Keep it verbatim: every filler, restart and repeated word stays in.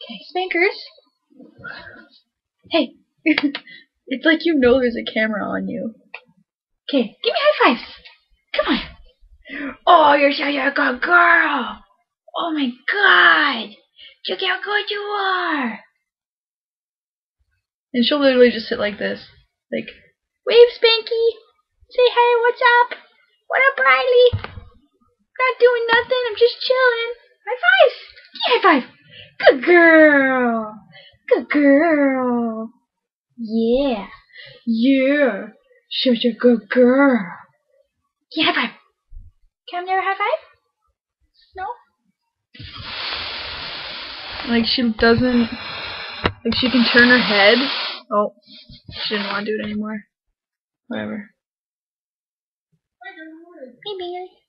Okay, Spankers. Hey. It's like you know there's a camera on you. Okay, give me high fives. Come on. Oh, you're such a good girl. Oh my god. Look how good you are. And she'll literally just sit like this. Like, wave, Spanky. Say hey, what's up? What up, Riley? Not doing nothing, I'm just chilling. High fives. Give me high five. Good girl. Good girl. Yeah. Yeah. Such a good girl. Yeah, high five. Can I never high five? No? Like she doesn't, like she can turn her head. Oh, she didn't want to do it anymore. Whatever. Hey, baby.